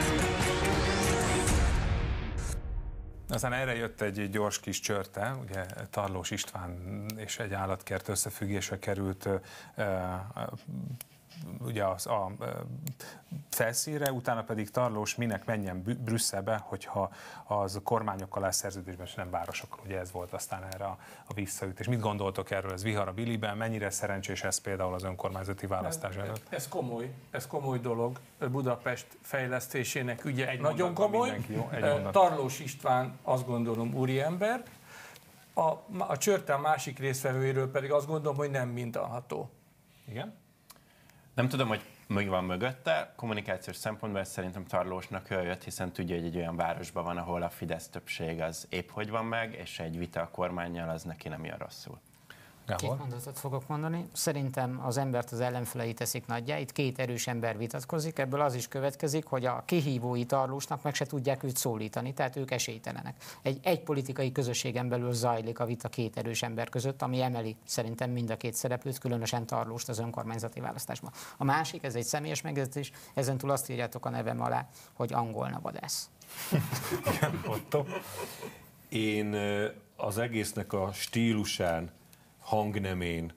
Aztán erre jött egy gyors kis csörte, ugye Tarlós István és egy állatkert összefüggésre került ugye a felszínre, utána pedig Tarlós minek menjen Brüsszelbe, hogyha az kormányokkal áll szerződésben, és nem városokkal. Ugye ez volt aztán erre a visszaütés. Mit gondoltok erről? Ez vihar a biliben? Mennyire szerencsés ez például az önkormányzati választás előtt? Ez komoly dolog. Budapest fejlesztésének ügye nagyon komoly. Tarlós István, azt gondolom, úriember. A csörte másik résztvevőjéről pedig azt gondolom, hogy nem mindenható. Igen? Nem tudom, hogy mi van mögötte. Kommunikációs szempontból ez szerintem Tarlósnak jött, hiszen tudja, hogy egy olyan városban van, ahol a Fidesz többség az épp hogy van meg, és egy vita a kormánnyal az neki nem jön rosszul. Gábor? Két mondatot fogok mondani. Szerintem az embert az ellenfelei teszik nagyjá. Itt két erős ember vitatkozik, ebből az is következik, hogy a kihívói Tarlósnak meg se tudják őt szólítani, tehát ők esélytelenek. Egy politikai közösségen belül zajlik a vita két erős ember között, ami emeli szerintem mind a két szereplőt, különösen Tarlóst az önkormányzati választásban. A másik, ez egy személyes megjegyzés, ezentúl azt írjátok a nevem alá, hogy angol navadász. Én az egésznek a stílusán, hangnemén,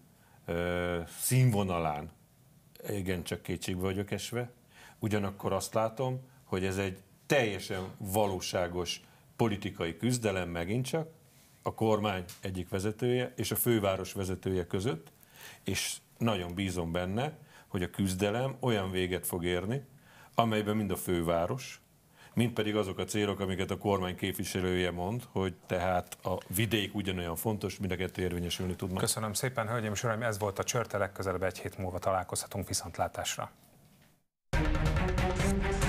színvonalán igencsak kétségbe vagyok esve. Ugyanakkor azt látom, hogy ez egy teljesen valóságos politikai küzdelem megint csak a kormány egyik vezetője és a főváros vezetője között, és nagyon bízom benne, hogy a küzdelem olyan véget fog érni, amelyben mind a főváros, mind pedig azok a célok, amiket a kormány képviselője mond, hogy tehát a vidék ugyanolyan fontos, mind a kettő érvényesülni tudnak. Köszönöm szépen, hölgyeim és uraim, ez volt a Csörte, legközelebb egy hét múlva találkozhatunk, viszontlátásra.